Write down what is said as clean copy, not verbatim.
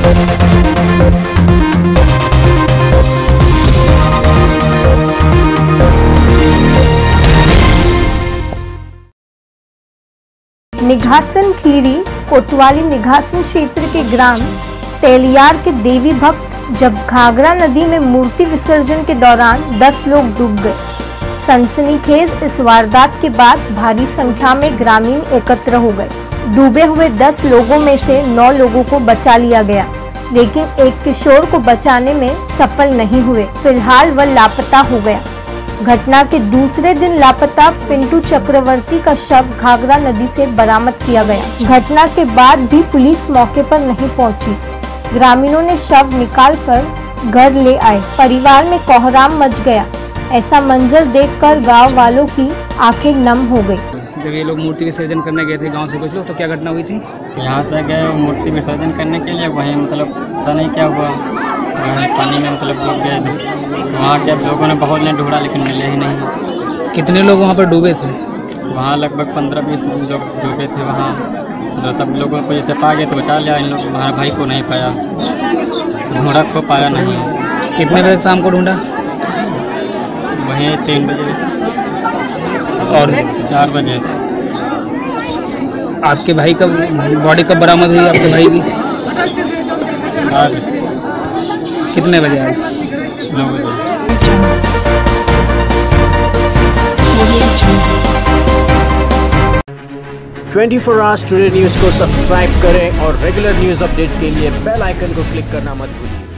निघासन खीरी कोतवाली निघासन क्षेत्र के ग्राम तेलियार के देवी भक्त जब घाघरा नदी में मूर्ति विसर्जन के दौरान 10 लोग डूब गए। सनसनीखेज इस वारदात के बाद भारी संख्या में ग्रामीण एकत्र हो गए। डूबे हुए 10 लोगों में से 9 लोगों को बचा लिया गया, लेकिन एक किशोर को बचाने में सफल नहीं हुए। फिलहाल वह लापता हो गया। घटना के दूसरे दिन लापता पिंटू चक्रवर्ती का शव घाघरा नदी से बरामद किया गया। घटना के बाद भी पुलिस मौके पर नहीं पहुंची। ग्रामीणों ने शव निकालकर घर ले आए। परिवार में कोहराम मच गया। ऐसा मंजर देखकर गांव वालों की आंखें नम हो गई। जब ये लोग मूर्ति विसर्जन करने गए थे गांव से कुछ लोग, तो क्या घटना हुई थी? यहाँ से गए मूर्ति विसर्जन करने के लिए, वहीं मतलब पता नहीं क्या हुआ, वहीं पानी में मतलब डूब गए थे। वहाँ के लोगों ने बहुत ने ढूंढा लेकिन मिले ही नहीं। कितने लोग वहाँ पर डूबे थे? वहाँ लगभग 15-20 लोग डूबे थे। वहाँ तो सब लोगों को जैसे पा गए तो बचा लिया। इन लोग हमारे भाई को नहीं पाया, ढूंढा को पाया नहीं। कितने बजे शाम को ढूंढा? वहीं 3 बजे और 4 बजे। आपके भाई का बॉडी कब बरामद हुई? आपके भाई की आज कितने बजे? आज 9 बजे। 24 आवर्स टुडे न्यूज़ को सब्सक्राइब करें और रेगुलर न्यूज़ अपडेट के लिए बेल आइकन को क्लिक करना मत भूलिए।